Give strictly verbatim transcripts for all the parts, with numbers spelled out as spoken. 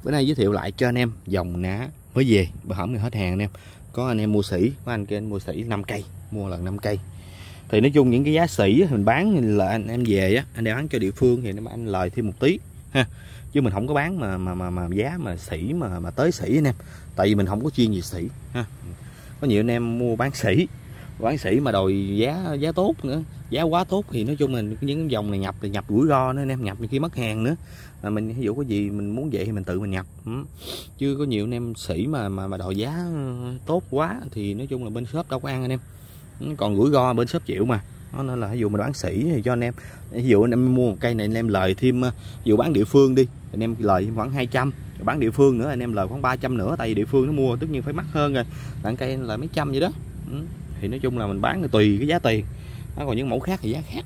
Bữa nay giới thiệu lại cho anh em dòng ná mới về, bữa hổm hết hàng anh em. Có anh em mua sỉ, có anh kia anh mua sỉ năm cây, mua lần năm cây. Thì nói chung những cái giá sỉ mình bán là anh em về á, anh đem bán cho địa phương thì anh lời thêm một tí ha. Chứ mình không có bán mà mà mà, mà giá mà sỉ mà mà tới sỉ anh em. Tại vì mình không có chuyên về sỉ ha. Có nhiều anh em mua bán sỉ, bán sỉ mà đòi giá giá tốt nữa, giá quá tốt thì nói chung là những dòng này nhập thì nhập rủi ro nữa anh em, nhập khi mất hàng nữa. Mà mình ví dụ có gì mình muốn vậy thì mình tự mình nhập. Ừ. Chứ có nhiều anh em sỉ mà mà mà đòi giá tốt quá thì nói chung là bên shop đâu có ăn anh em. Còn rủi ro bên shop chịu mà. Đó nên là ví dụ mình bán sỉ thì cho anh em, ví dụ anh em mua một cây này anh em lời thêm, ví dụ bán địa phương đi anh em lời khoảng hai trăm, bán địa phương nữa anh em lời khoảng ba trăm nữa, tại vì địa phương nó mua tất nhiên phải mắc hơn rồi, đặng cây lời mấy trăm vậy đó. Ừ. Thì nói chung là mình bán tùy cái giá tiền. Nó còn những mẫu khác thì giá khác.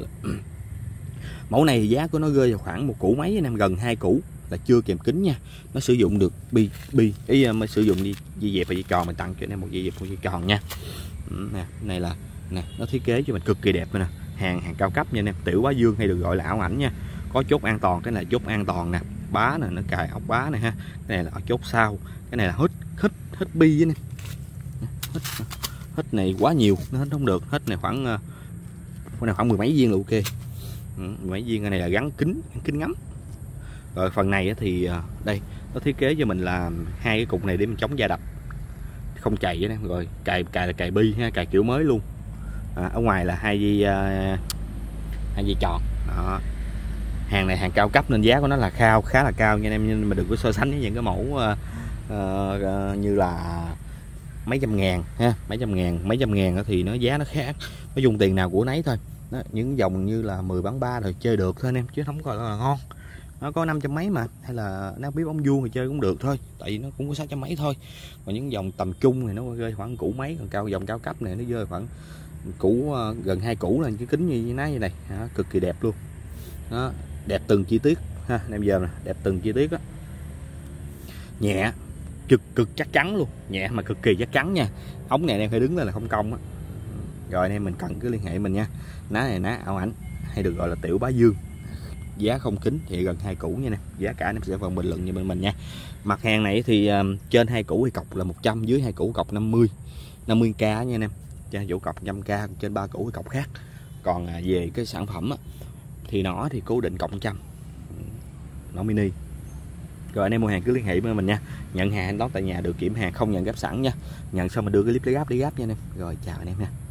Mẫu này giá của nó rơi vào khoảng một củ mấy anh em, gần hai củ là chưa kèm kính nha. Nó sử dụng được bi bi ý mới sử dụng dây dây dẹp và dây tròn, mình tặng cho anh em một dây dẹp một dây tròn nha. Ừ, nè, này là nè, nó thiết kế cho mình cực kỳ đẹp nè, hàng hàng cao cấp nha anh em, tiểu bá dương hay được gọi là ảo ảnh nha. Có chốt an toàn, cái này là chốt an toàn nè, bá nè, nó cài ốc bá này ha. Cái này là chốt sau, cái này là hít hít hít bi nè. Hít hít này quá nhiều, nó hít không được, hít này khoảng cái này khoảng mười mấy viên là ok. Ừ, mười mấy viên. Cái này là gắn kính, gắn kính ngắm. Rồi phần này thì đây nó thiết kế cho mình là hai cái cục này để mình chống va đập, không chày vậy nè. Rồi cài cài là cài bi ha, cài kiểu mới luôn. À, ở ngoài là hai dây uh, hai dây tròn. Đó. Hàng này hàng cao cấp nên giá của nó là cao, khá là cao nha anh em, nhưng mà đừng có so sánh với những cái mẫu uh, uh, như là mấy trăm ngàn ha, mấy trăm ngàn mấy trăm ngàn thì nó giá nó khác, nó dùng tiền nào của nấy thôi. Đó, những dòng như là mười bán ba rồi chơi được thôi anh em, chứ không có là ngon. Nó có năm trăm mấy mà, hay là nó biết bóng vuông thì chơi cũng được thôi, tại vì nó cũng có sáu trăm mấy thôi. Còn những dòng tầm trung thì nó rơi khoảng củ mấy, còn cao dòng cao cấp này nó rơi khoảng củ uh, gần hai củ là cái kính như thế này này, đó, cực kỳ đẹp luôn. Đó, đẹp từng chi tiết ha anh em, giờ nè, đẹp từng chi tiết á. Nhẹ, cực cực chắc chắn luôn, nhẹ mà cực kỳ chắc chắn nha. Ống này em phải đứng lên là không công á. Rồi anh em mình cần cứ liên hệ mình nha. Ná này ná ảo ảnh hay được gọi là tiểu bá dương, giá không kính thì gần hai củ nha nè, giá cả anh em sẽ phần bình luận như bên mình nha. Mặt hàng này thì um, trên hai củ thì cọc là một trăm, dưới hai củ cọc năm mươi năm mươi k nha anh em, trên chỗ cọc một trăm k, trên ba củ thì cọc khác. Còn à, về cái sản phẩm á, thì nó thì cố định cọc một trăm, nó mini. Rồi anh em mua hàng cứ liên hệ với mình nha, nhận hàng đón tại nhà, được kiểm hàng, không nhận gấp sẵn nha, nhận xong mình đưa cái clip lấy gáp đi gáp nha anh em. Rồi chào anh em nha.